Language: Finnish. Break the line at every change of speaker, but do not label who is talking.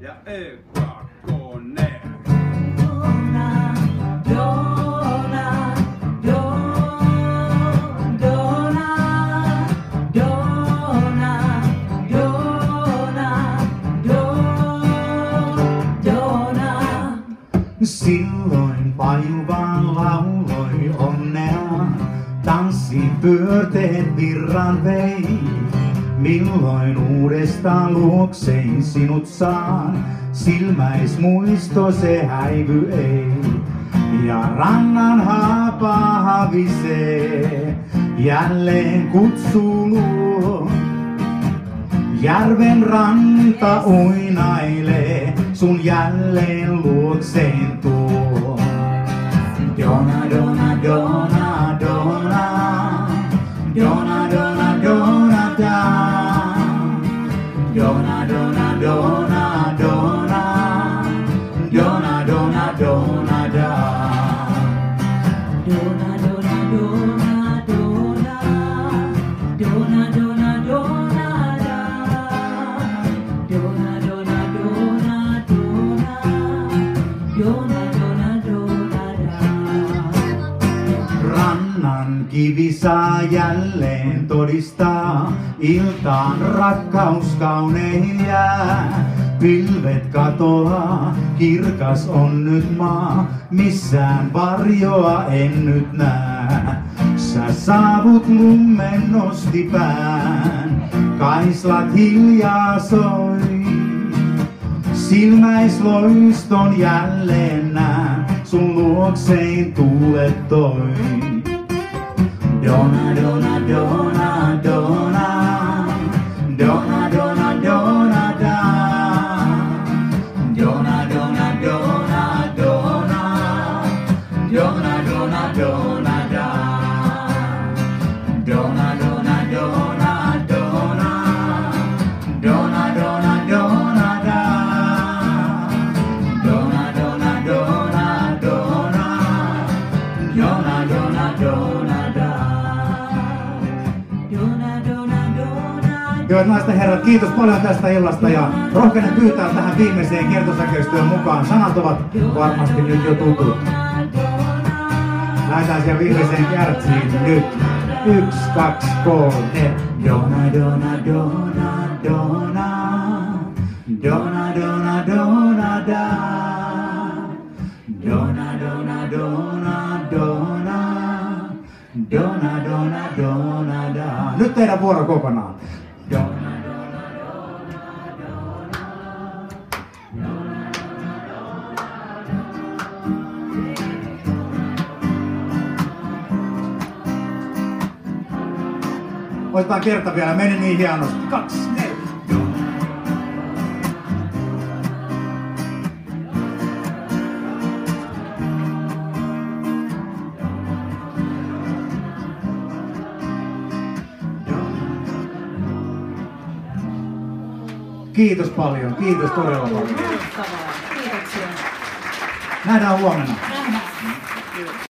ja E-kakkonen.
Silloin pajuvaan lauloi onnea, tanssi pyörteet virran vei. Milloin uudestaan luokseen sinut saan, silmäis muisto se häivy ei. Ja rannan haapa havisee, jälleen kutsu luo. Järven ranta uinailee, sun jälleen luokseen tuo. Dona, dona, dona, dona, dona, dona, dona, da. Dona, dona, dona, dona, dona, dona, dona, da. Dona, dona, dona, dona, dona, dona, dona, da. Dona, dona, dona, dona, dona, dona, dona, da. Rannan kivi saa jälleen todistaa, iltaan rakkaus kaunein jää. Pilvet katoaa, kirkas on nyt maa, missään varjoa en nyt näe. Sä saavut lummen nosti pään, kaislat hiljaa soi. Silmäisloiston jälleen näen, sun luoksein tuulet toi. Dona, dona, dona, dona, dona, dona, dona, da. Dona, dona, dona, dona, dona, dona, dona, da. Dona, dona, dona, dona, dona, dona, dona, da. Dona, dona, dona, dona, dona, dona, dona, da. Hyvät naiset ja herrat, kiitos paljon tästä illasta ja rohkenen pyytää tähän viimeiseen kiertosäkeistyön mukaan. Sanat ovat varmasti nyt jo tutut. Lähdetään siihen viimeiseen kärtsiin nyt. 1, 2, 3, Dona, dona, dona, dona, dona, dona, dona, da. Dona, dona, dona, dona, dona, dona, dona, da. Nyt teidän vuoro kokonaan. Dona, dona, dona, dona, otetaan kerta vielä, meni niin hienosti. 2, 4. Kiitos paljon, kiitos todella paljon.
Kiitoksia.
Nähdään huomenna.